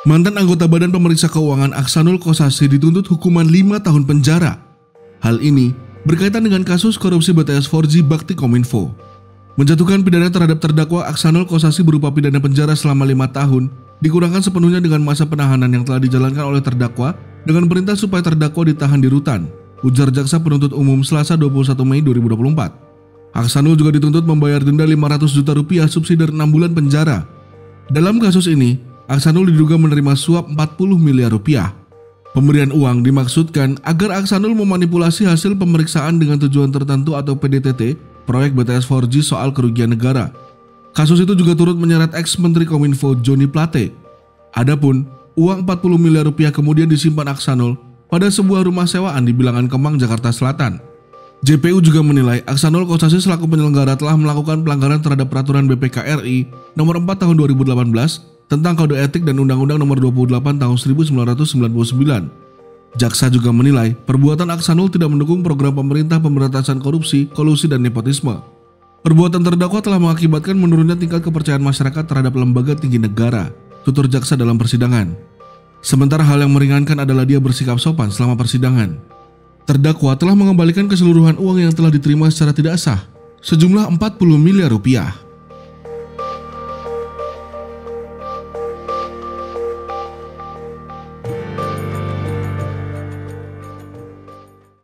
Mantan anggota Badan Pemeriksa Keuangan Aksanul Kossasi dituntut hukuman 5 tahun penjara. Hal ini berkaitan dengan kasus korupsi BTS 4G Bakti Kominfo. Menjatuhkan pidana terhadap terdakwa Aksanul Kossasi berupa pidana penjara selama 5 tahun, dikurangkan sepenuhnya dengan masa penahanan yang telah dijalankan oleh terdakwa dengan perintah supaya terdakwa ditahan di rutan, ujar Jaksa Penuntut Umum Selasa 21 Mei 2024. Aksanul juga dituntut membayar denda 500 juta rupiah subsidi 6 bulan penjara. Dalam kasus ini, Aksanul diduga menerima suap 40 miliar rupiah. Pemberian uang dimaksudkan agar Aksanul memanipulasi hasil pemeriksaan dengan tujuan tertentu atau PDTT proyek BTS 4G soal kerugian negara. Kasus itu juga turut menyeret ex-Menteri Kominfo Joni Plate. Adapun uang 40 miliar rupiah kemudian disimpan Aksanul pada sebuah rumah sewaan di Bilangan Kemang, Jakarta Selatan. JPU juga menilai Aksanul Kossasi selaku penyelenggara telah melakukan pelanggaran terhadap peraturan BPK RI nomor 4 tahun 2018 tentang Kode Etik dan Undang-Undang nomor 28 tahun 1999. Jaksa juga menilai perbuatan Aksanul tidak mendukung program pemerintah pemberantasan korupsi, kolusi, dan nepotisme. Perbuatan terdakwa telah mengakibatkan menurunnya tingkat kepercayaan masyarakat terhadap lembaga tinggi negara, tutur jaksa dalam persidangan. Sementara hal yang meringankan adalah dia bersikap sopan selama persidangan. Terdakwa telah mengembalikan keseluruhan uang yang telah diterima secara tidak sah, sejumlah 40 miliar rupiah.